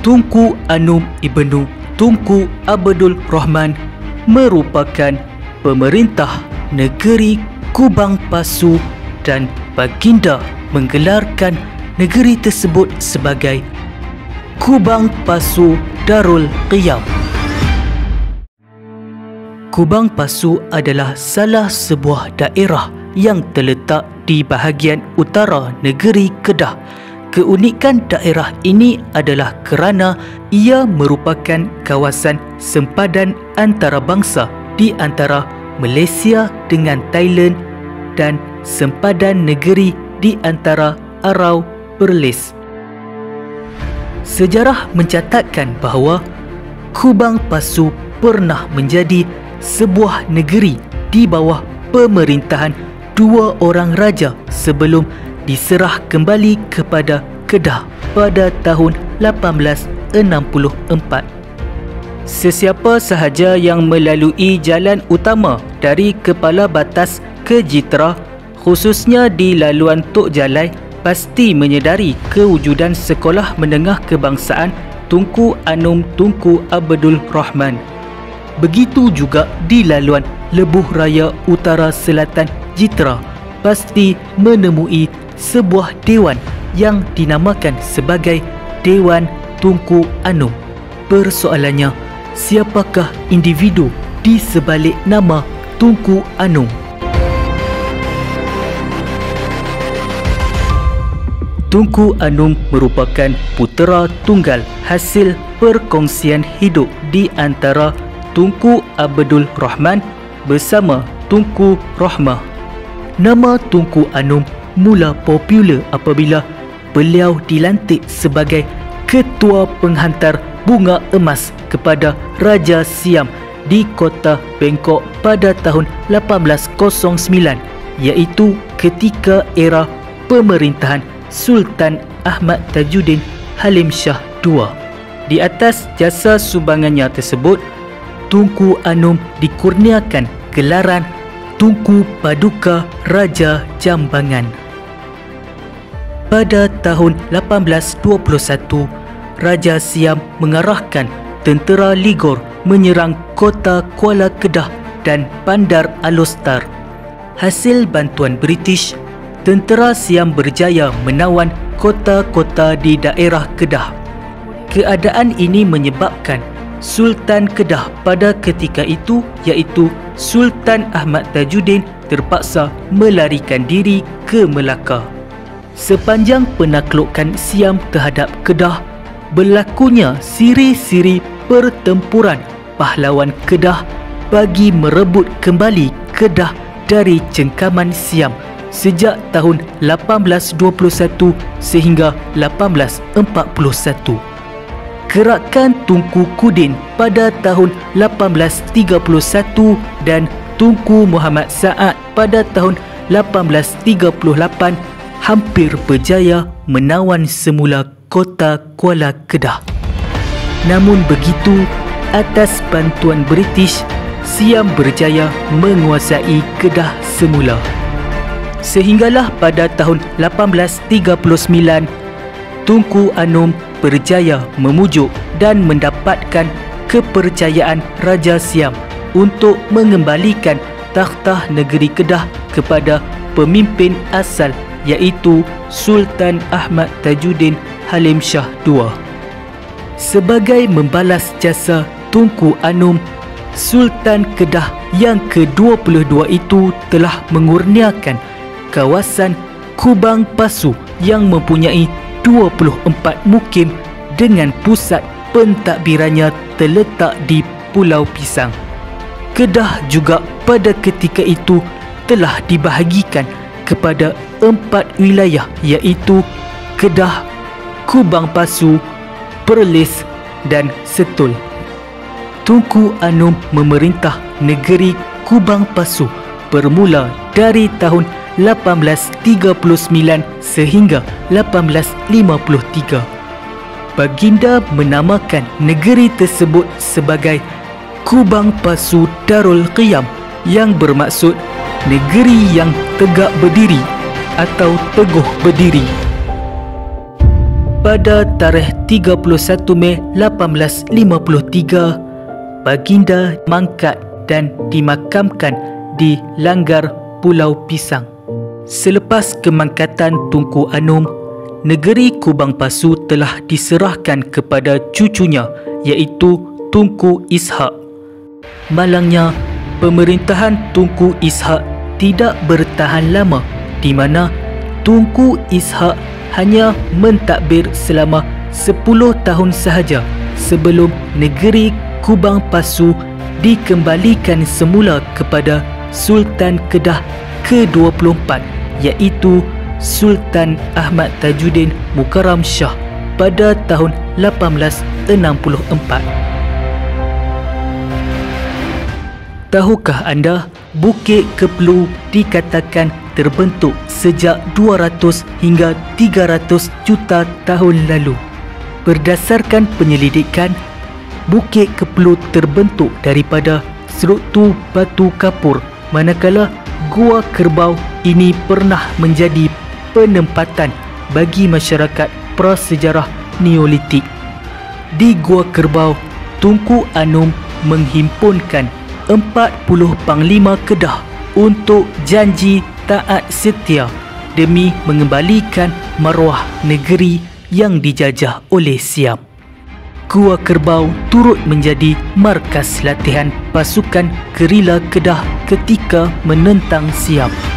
Tunku Anum Ibnu Tunku Abdul Rahman merupakan pemerintah negeri Kubang Pasu dan baginda menggelarkan negeri tersebut sebagai Kubang Pasu Darul Qiyam. Kubang Pasu adalah salah sebuah daerah yang terletak di bahagian utara negeri Kedah. Keunikan daerah ini adalah kerana ia merupakan kawasan sempadan antarabangsa di antara Malaysia dengan Thailand dan sempadan negeri di antara Arau Perlis. Sejarah mencatatkan bahawa Kubang Pasu pernah menjadi sebuah negeri di bawah pemerintahan dua orang raja sebelum diserah kembali kepada Kedah pada tahun 1864. Sesiapa sahaja yang melalui jalan utama dari Kepala Batas ke Jitra, khususnya di laluan Tok Jalai, pasti menyedari kewujudan Sekolah Menengah Kebangsaan Tunku Anum Tunku Abdul Rahman. Begitu juga di laluan Lebuh Raya Utara Selatan Jitra, pasti menemui sebuah dewan yang dinamakan sebagai Dewan Tunku Anum. Persoalannya, siapakah individu di sebalik nama Tunku Anum? Tunku Anum merupakan putera tunggal hasil perkongsian hidup di antara Tunku Abdul Rahman bersama Tunku Rahmah. Nama Tunku Anum mula popular apabila beliau dilantik sebagai Ketua Penghantar Bunga Emas kepada Raja Siam di Kota Bangkok pada tahun 1809, iaitu ketika era pemerintahan Sultan Ahmad Tajuddin Halim Shah II. Di atas jasa sumbangannya tersebut, Tunku Anum dikurniakan gelaran Tunku Paduka Raja Jambangan. Pada tahun 1821, Raja Siam mengarahkan tentera Ligor menyerang kota Kuala Kedah dan Bandar Alostar. Hasil bantuan British, tentera Siam berjaya menawan kota-kota di daerah Kedah. Keadaan ini menyebabkan Sultan Kedah pada ketika itu, iaitu Sultan Ahmad Tajuddin, terpaksa melarikan diri ke Melaka. Sepanjang penaklukan Siam terhadap Kedah, berlakunya siri-siri pertempuran pahlawan Kedah bagi merebut kembali Kedah dari cengkaman Siam sejak tahun 1821 sehingga 1841. Gerakan Tunku Kudin pada tahun 1831 dan Tunku Muhammad Saad pada tahun 1838 hampir berjaya menawan semula kota Kuala Kedah. Namun begitu, atas bantuan British, Siam berjaya menguasai Kedah semula. Sehinggalah pada tahun 1839, Tunku Anum berjaya memujuk dan mendapatkan kepercayaan Raja Siam untuk mengembalikan takhta negeri Kedah kepada pemimpin asal, iaitu Sultan Ahmad Tajuddin Halim Shah II. Sebagai membalas jasa Tunku Anum, Sultan Kedah yang ke-22 itu telah mengurniakan kawasan Kubang Pasu yang mempunyai 24 mukim dengan pusat pentadbirannya terletak di Pulau Pisang. Kedah juga pada ketika itu telah dibahagikan kepada 4 wilayah, iaitu Kedah, Kubang Pasu, Perlis dan Setul. Tunku Anum memerintah negeri Kubang Pasu bermula dari tahun 1839 sehingga 1853. Baginda menamakan negeri tersebut sebagai Kubang Pasu Darul Qiyam, yang bermaksud negeri yang tegak berdiri atau teguh berdiri. Pada tarikh 31 Mei 1853, baginda mangkat dan dimakamkan di Langgar Pulau Pisang. Selepas kemangkatan Tunku Anum, negeri Kubang Pasu telah diserahkan kepada cucunya iaitu Tunku Ishak. Malangnya, pemerintahan Tunku Ishak tidak bertahan lama, di mana Tunku Ishak hanya mentadbir selama 10 tahun sahaja sebelum negeri Kubang Pasu dikembalikan semula kepada Sultan Kedah ke-24 iaitu Sultan Ahmad Tajuddin Mukarram Shah pada tahun 1864. Tahukah anda Bukit Keplu dikatakan terbentuk sejak 200 hingga 300 juta tahun lalu? Berdasarkan penyelidikan, Bukit Keplu terbentuk daripada struktur batu kapur, manakala Gua Kerbau ini pernah menjadi penempatan bagi masyarakat prasejarah Neolitik. Di Gua Kerbau, Tunku Anum menghimpunkan 40 panglima Kedah untuk janji taat setia demi mengembalikan maruah negeri yang dijajah oleh Siam. Gua Kerbau turut menjadi markas latihan pasukan gerila Kedah ketika menentang Siam.